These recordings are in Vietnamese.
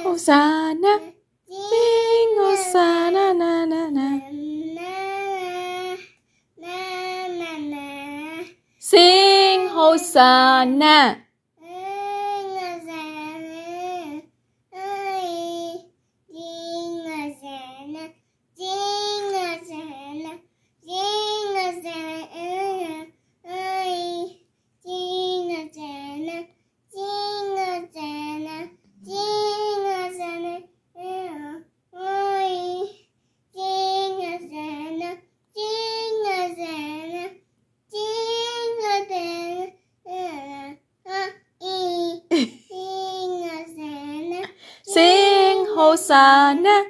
Hosanna, sing Hosanna, na na na. Sing Hosanna. Sing Hosanna.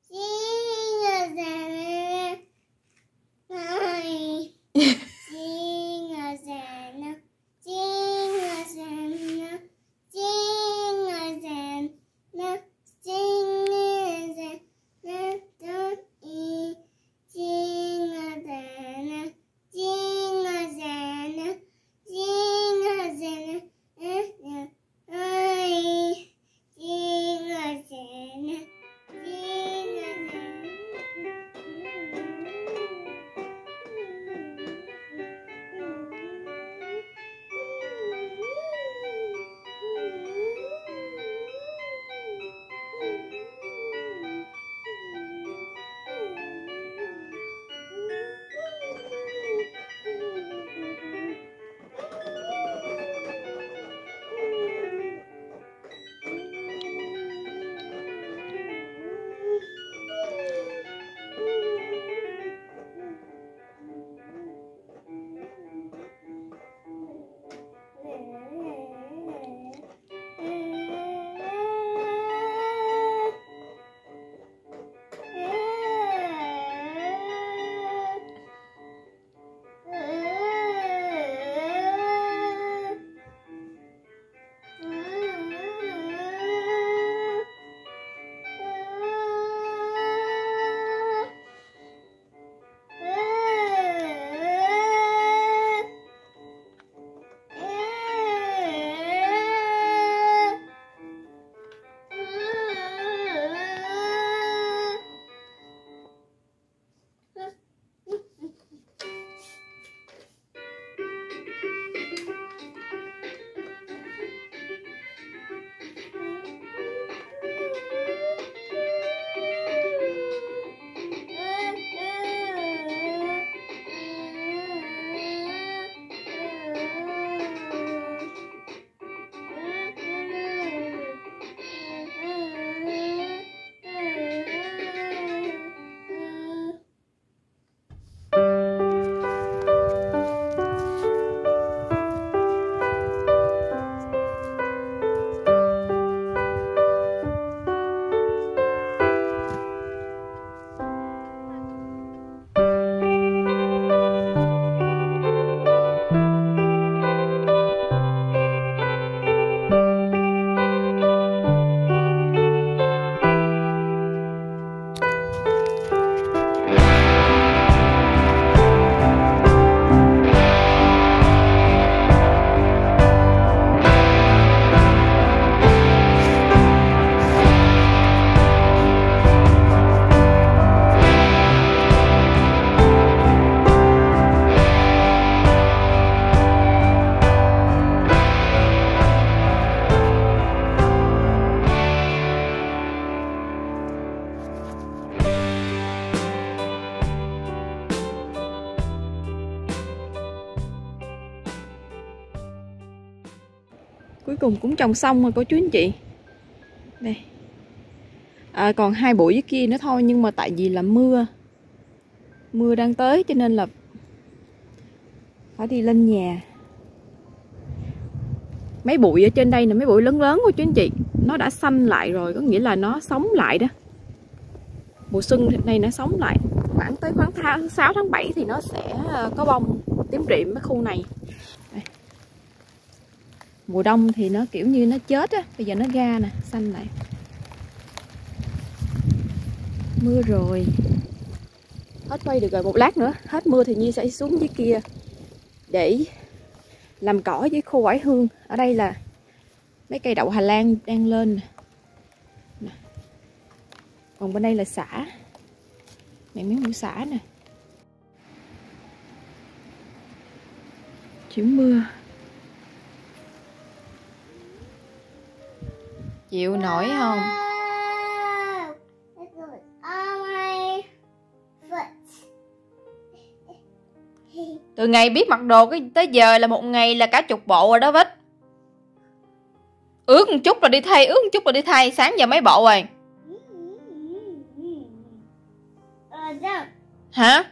Cuối cùng cũng trồng xong rồi cô chú anh chị. Đây. Còn 2 bụi dưới kia nữa thôi, nhưng mà tại vì là mưa đang tới cho nên là phải đi lên nhà. Mấy bụi ở trên đây là mấy bụi lớn lớn cô chú anh chị, nó đã xanh lại rồi, có nghĩa là nó sống lại đó. Mùa xuân này nó sống lại, khoảng tới tháng 6 tháng 7 thì nó sẽ có bông tím rịm cái khu này. Đây. Mùa đông thì nó kiểu như nó chết á, bây giờ nó ra nè, xanh lại. Mưa rồi, hết quay được rồi, một lát nữa hết mưa thì Nhi sẽ xuống dưới kia để làm cỏ với khô oải hương. Ở đây là mấy cây đậu Hà Lan đang lên nè. Còn bên đây là sả. Này mấy củ sả nè. Chịu mưa. Chịu nổi không? Từ ngày biết mặc đồ tới giờ là một ngày là cả chục bộ rồi đó Vít. Ướt một chút rồi đi thay, ướt một chút rồi đi thay. Sáng giờ mấy bộ rồi? Hả?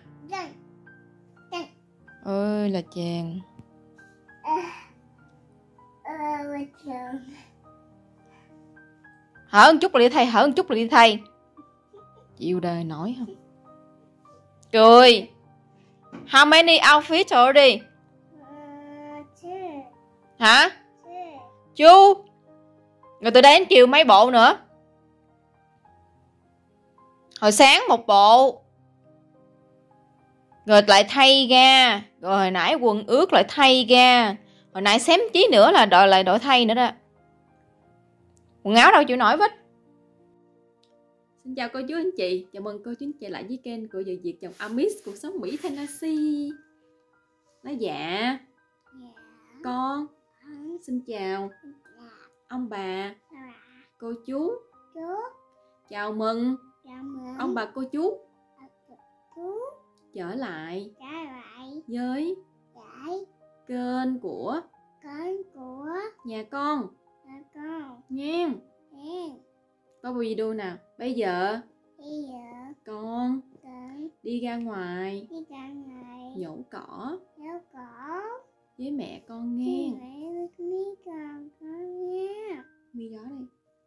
Ơi là chàng. Hở một chút rồi đi thay, hở một chút rồi đi thay. Chịu đời nổi không? Cười. How many outfits already? Hả? Chú. Rồi từ đây đến chiều mấy bộ nữa? Hồi sáng một bộ. Rồi lại thay ra. Rồi hồi nãy quần ướt lại thay ra. Hồi nãy xém chí nữa là đổi thay nữa đó. Quần áo đâu chịu nổi Vít. Xin chào cô chú anh chị. Chào mừng cô chú anh chị lại với kênh của Vợ Việt Chồng Amis Cuộc Sống Mỹ Tennessee. Nói dạ. Con. Xin chào ông bà, cô chú. Chào mừng ông bà cô chú trở lại với kênh của nhà con nghe. Có video nào? Bây giờ con đi ra ngoài nhổ cỏ với mẹ con nghe. Mi đó đây.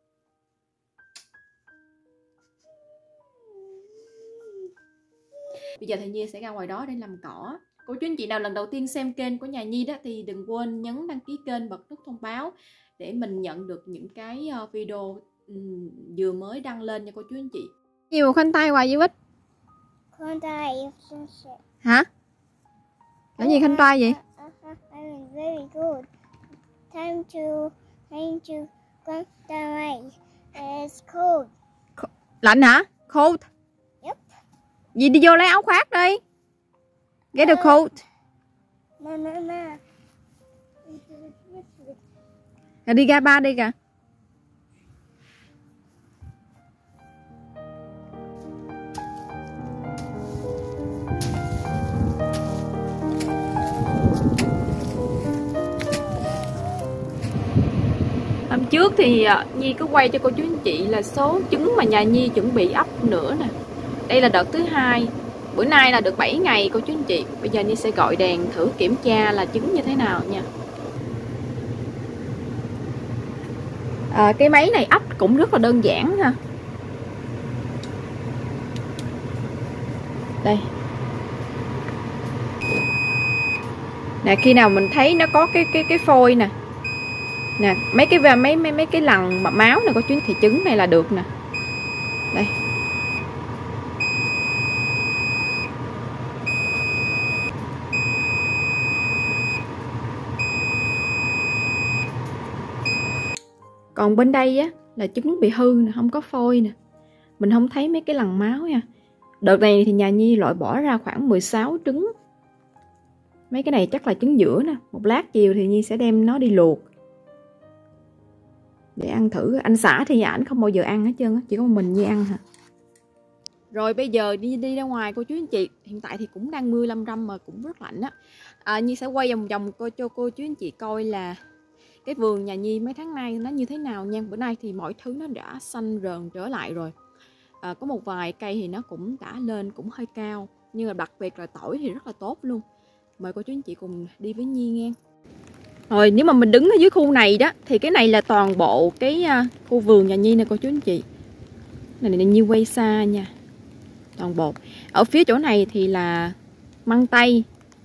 Bây giờ thì Nhi sẽ ra ngoài đó để làm cỏ. Cô chú anh chị nào lần đầu tiên xem kênh của nhà Nhi đó thì đừng quên nhấn đăng ký kênh, bật nút thông báo để mình nhận được những cái video vừa mới đăng lên nha cô chú anh chị. Nhiều khoanh tay hoài vậy Vít? Khoanh tay. Hả? Cái gì khoanh tay vậy? Very good. Time to khoanh tay. It's cold. Lạnh hả? Cold. Yep. Gì đi vô lấy áo khoác đi. Get the coat. No. Rồi đi ra ba đi kìa. Hôm trước thì Nhi có quay cho cô chú anh chị là số trứng mà nhà Nhi chuẩn bị ấp nữa nè. Đây là đợt thứ 2. Bữa nay là được 7 ngày cô chú anh chị. Bây giờ Nhi sẽ gọi đèn thử kiểm tra là trứng như thế nào nha. Cái máy này ấp cũng rất là đơn giản ha. Đây. Nè, khi nào mình thấy nó có cái phôi nè. Nè, mấy cái lằn máu này có chú thì trứng này là được nè. Đây. Còn bên đây á là trứng bị hư nè, không có phôi nè. Mình không thấy mấy cái lằn máu nha. Đợt này thì nhà Nhi loại bỏ ra khoảng 16 trứng. Mấy cái này chắc là trứng giữa nè. Một lát chiều thì Nhi sẽ đem nó đi luộc để ăn thử. Anh xã thì ảnh không bao giờ ăn hết trơn á, chỉ có một mình Nhi ăn hả. Rồi bây giờ đi ra ngoài cô chú anh chị. Hiện tại thì cũng đang mưa lâm râm mà cũng rất lạnh á. Nhi sẽ quay vòng vòng cho cô chú anh chị coi là cái vườn nhà Nhi mấy tháng nay nó như thế nào nha. Bữa nay thì mọi thứ nó đã xanh rờn trở lại rồi. Có một vài cây thì nó cũng đã lên cũng hơi cao. Nhưng mà đặc biệt là tỏi thì rất là tốt luôn. Mời cô chú anh chị cùng đi với Nhi nghe. Rồi nếu mà mình đứng ở dưới khu này đó thì cái này là toàn bộ cái khu vườn nhà Nhi nè cô chú anh chị. Này Nhi quay xa nha. Toàn bộ. Ở phía chỗ này thì là măng tây.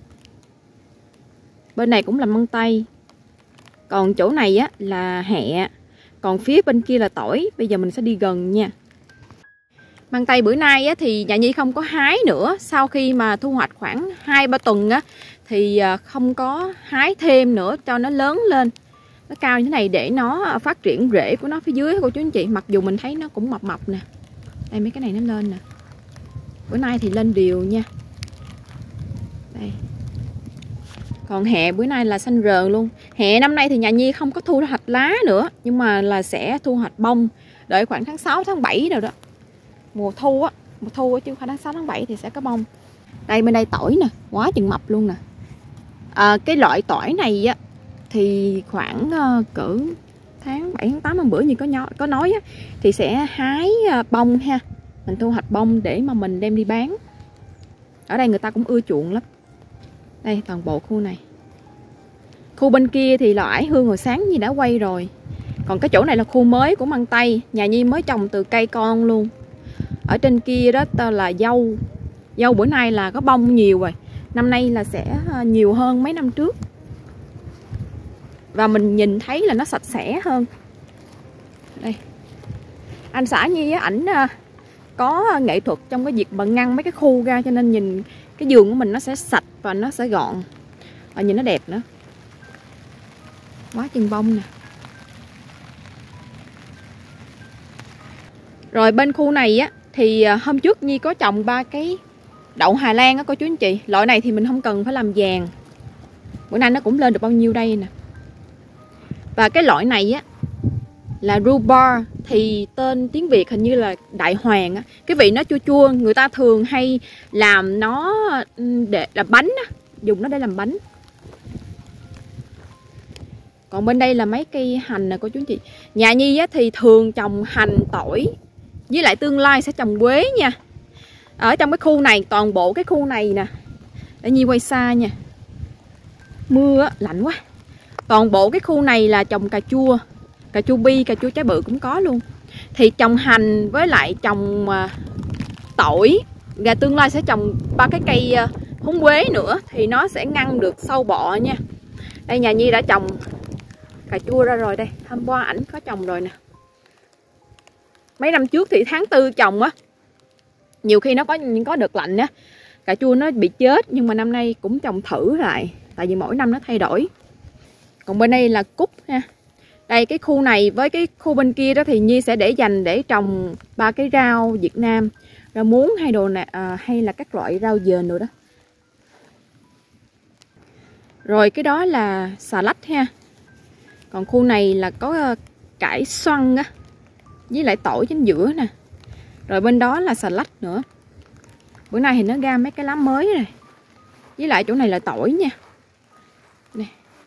Bên này cũng là măng tây. Còn chỗ này á là hẹ. Còn phía bên kia là tỏi. Bây giờ mình sẽ đi gần nha. Măng tây bữa nay á, thì nhà Nhi không có hái nữa. Sau khi mà thu hoạch khoảng 2-3 tuần á, thì không có hái thêm nữa cho nó lớn lên. Nó cao như thế này để nó phát triển rễ của nó phía dưới cô chú anh chị. Mặc dù mình thấy nó cũng mập mập nè. Đây mấy cái này nó lên nè. Bữa nay thì lên đều nha. Đây. Còn hẹ bữa nay là xanh rờn luôn. Hẹ năm nay thì nhà Nhi không có thu hoạch lá nữa, nhưng mà là sẽ thu hoạch bông. Đợi khoảng tháng 6, tháng 7 rồi đó. Mùa thu á, chứ khoảng tháng 6, tháng 7 thì sẽ có bông. Đây bên đây tỏi nè, quá chừng mập luôn nè. Cái loại tỏi này á thì khoảng cỡ tháng 7, tháng 8 hôm bữa như có nói á, thì sẽ hái bông ha. Mình thu hoạch bông để mà mình đem đi bán. Ở đây người ta cũng ưa chuộng lắm. Đây toàn bộ khu này. Khu bên kia thì là oải hương hồi sáng Nhi đã quay rồi. Còn cái chỗ này là khu mới của măng tây. Nhà Nhi mới trồng từ cây con luôn. Ở trên kia đó là dâu. Dâu bữa nay là có bông nhiều rồi. Năm nay là sẽ nhiều hơn mấy năm trước. Và mình nhìn thấy là nó sạch sẽ hơn. Đây. Anh xã Nhi á, ảnh có nghệ thuật trong cái việc mà ngăn mấy cái khu ra, cho nên nhìn cái vườn của mình nó sẽ sạch và nó sẽ gọn. Và nhìn nó đẹp nữa. Quá chừng bông nè. Rồi bên khu này á thì hôm trước Nhi có trồng 3 cái đậu Hà Lan á cô chú anh chị. Loại này thì mình không cần phải làm vàng. Bữa nay nó cũng lên được bao nhiêu đây nè. Và cái loại này á là rhubarb, thì tên tiếng Việt hình như là đại hoàng á. Cái vị nó chua chua, người ta thường hay làm nó để làm bánh á, dùng nó để làm bánh. Còn bên đây là mấy cây hành nè cô chú anh chị. Nhà Nhi á thì thường trồng hành, tỏi, với lại tương lai sẽ trồng quế nha. Ở trong cái khu này, toàn bộ cái khu này nè, để Nhi quay xa nha. Mưa á, lạnh quá. Toàn bộ cái khu này là trồng cà chua bi, cà chua trái bự cũng có luôn. Thì trồng hành với lại trồng tỏi, và tương lai sẽ trồng 3 cái cây húng quế nữa, thì nó sẽ ngăn được sâu bọ nha. Đây nhà Nhi đã trồng cà chua ra rồi đây. Hôm qua ảnh có trồng rồi nè. Mấy năm trước thì tháng 4 trồng á, nhiều khi nó có đợt lạnh á, cà chua nó bị chết. Nhưng mà năm nay cũng trồng thử lại, tại vì mỗi năm nó thay đổi. Còn bên đây là cúc nha. Đây cái khu này với cái khu bên kia đó thì Nhi sẽ để dành để trồng 3 cái rau Việt Nam, rau muống hay đồ nè, hay là các loại rau dền rồi đó. Rồi cái đó là xà lách ha. Còn khu này là có cải xoăn á, với lại tỏi chính giữa nè. Rồi bên đó là xà lách nữa. Bữa nay thì nó ra mấy cái lá mới này. Với lại chỗ này là tỏi nha. Nè.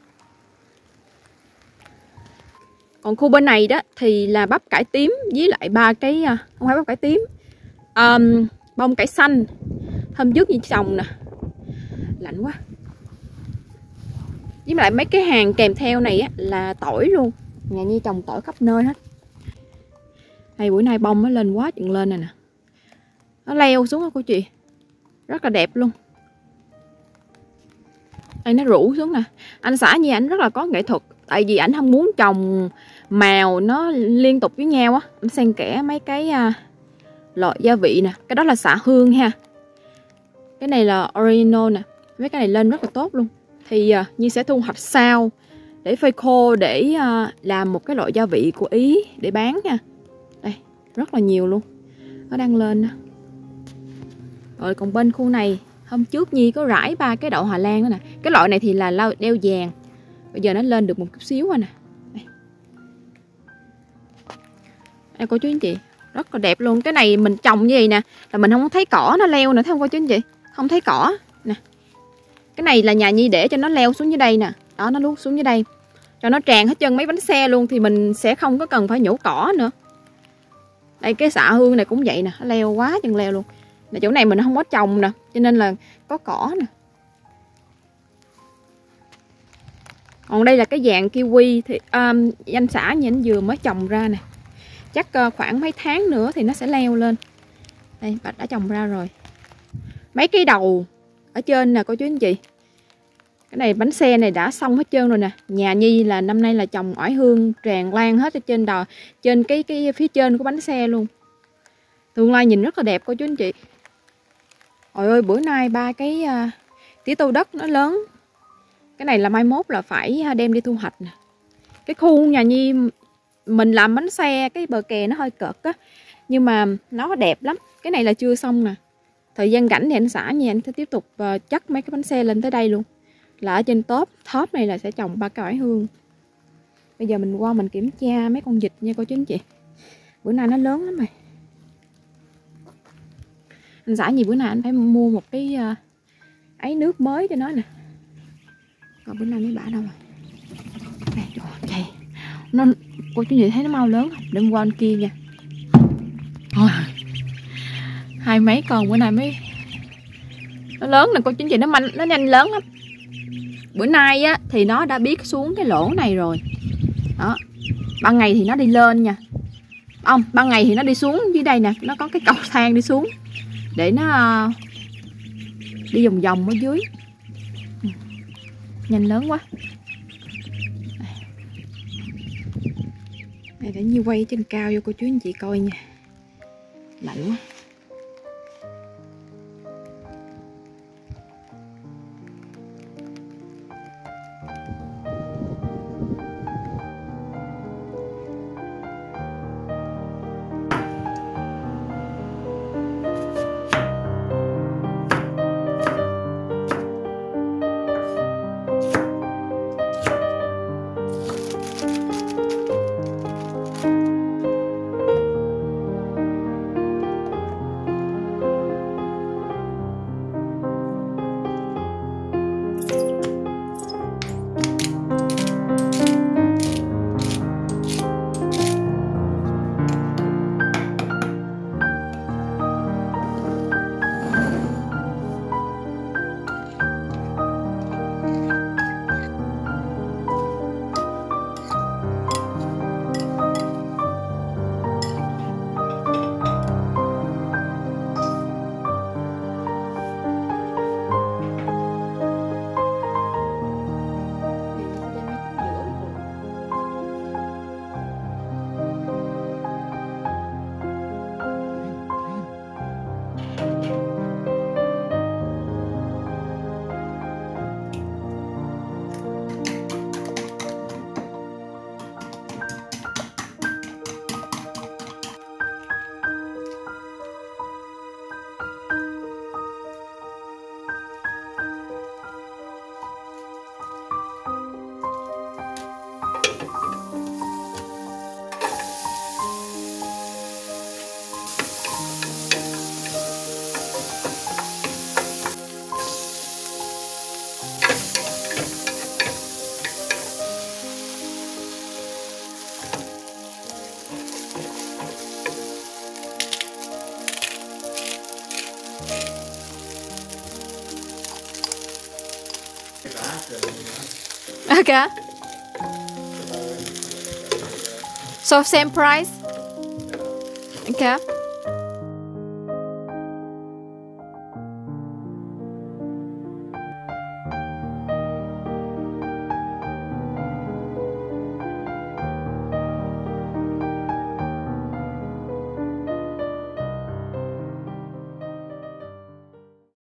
Còn khu bên này đó thì là bắp cải tím với lại 3 cái, không phải bắp cải tím, bông cải xanh. Hôm trước như trồng nè. Lạnh quá. Với lại mấy cái hàng kèm theo này á, là tỏi luôn. Nhà Nhi trồng tỏi khắp nơi hết. Đây bữa nay bông nó lên quá chừng lên này nè. Nó leo xuống đó cô chị. Rất là đẹp luôn. Đây nó rủ xuống nè. Anh xã Nhi ảnh rất là có nghệ thuật. Tại vì ảnh không muốn trồng màu nó liên tục với nhau á. Ảnh xen kẽ mấy cái loại gia vị nè. Cái đó là xạ hương ha. Cái này là oregano nè. Mấy cái này lên rất là tốt luôn. Thì Nhi sẽ thu hoạch sau để phơi khô, để làm một cái loại gia vị của Ý để bán nha. Đây, rất là nhiều luôn. Nó đang lên nè. Rồi còn bên khu này, hôm trước Nhi có rải 3 cái đậu Hà Lan đó nè. Cái loại này thì là đeo vàng. Bây giờ nó lên được một chút xíu rồi nè. Đây. Đây cô chú anh chị, rất là đẹp luôn. Cái này mình trồng như vậy nè, là mình không thấy cỏ nó leo nữa, thấy không cô chú anh chị? Không thấy cỏ nè. Cái này là nhà Nhi để cho nó leo xuống dưới đây nè. Đó, nó luốt xuống dưới đây cho nó tràn hết chân mấy bánh xe luôn, thì mình sẽ không có cần phải nhổ cỏ nữa. Đây cái xạ hương này cũng vậy nè, nó leo quá chừng leo luôn. Là chỗ này mình không có trồng nè, cho nên là có cỏ nè. Còn đây là cái dạng kiwi thì anh xã như anh vừa mới trồng ra nè. Chắc khoảng mấy tháng nữa thì nó sẽ leo lên. Đây Bạch đã trồng ra rồi. Mấy cái đầu ở trên nè cô chú anh chị. Cái này bánh xe này đã xong hết trơn rồi nè. Nhà Nhi là năm nay là trồng oải hương tràn lan hết ở trên đầu, trên cái phía trên của bánh xe luôn. Tương lai nhìn rất là đẹp cô chú anh chị. Ôi ơi bữa nay 3 cái tía tô đất nó lớn. Cái này là mai mốt là phải đem đi thu hoạch nè. Cái khu nhà Nhi mình làm bánh xe, cái bờ kè nó hơi cợt á, Nhưng mà nó đẹp lắm. Cái này là chưa xong nè. Thời gian rảnh thì anh xả nha, anh sẽ tiếp tục chất mấy cái bánh xe lên tới đây luôn. Là ở trên top này là sẽ trồng 3 cây oải hương. Bây giờ mình qua mình kiểm tra mấy con vịt nha cô chú anh chị. Bữa nay nó lớn lắm rồi. Anh xả gì bữa nay anh phải mua một cái ấy nước mới cho nó nè. Còn bữa nay mấy bả đâu rồi? Đây, trời, nó, cô chú anh chị thấy nó mau lớn không? Để qua bên kia nha. Thôi, 20 mấy con bữa nay mới nó lớn nè cô chú anh chị, nó nhanh lớn lắm. Bữa nay á thì nó đã biết xuống cái lỗ này rồi đó. Ban ngày thì nó đi lên nha, không, ban ngày thì nó đi xuống dưới đây nè, nó có cái cầu thang đi xuống để nó đi vòng vòng ở dưới. Nhanh lớn quá. Này để Nhi quay trên cao cho cô chú anh chị coi nha. Lạnh quá. Okay. So same price? Okay.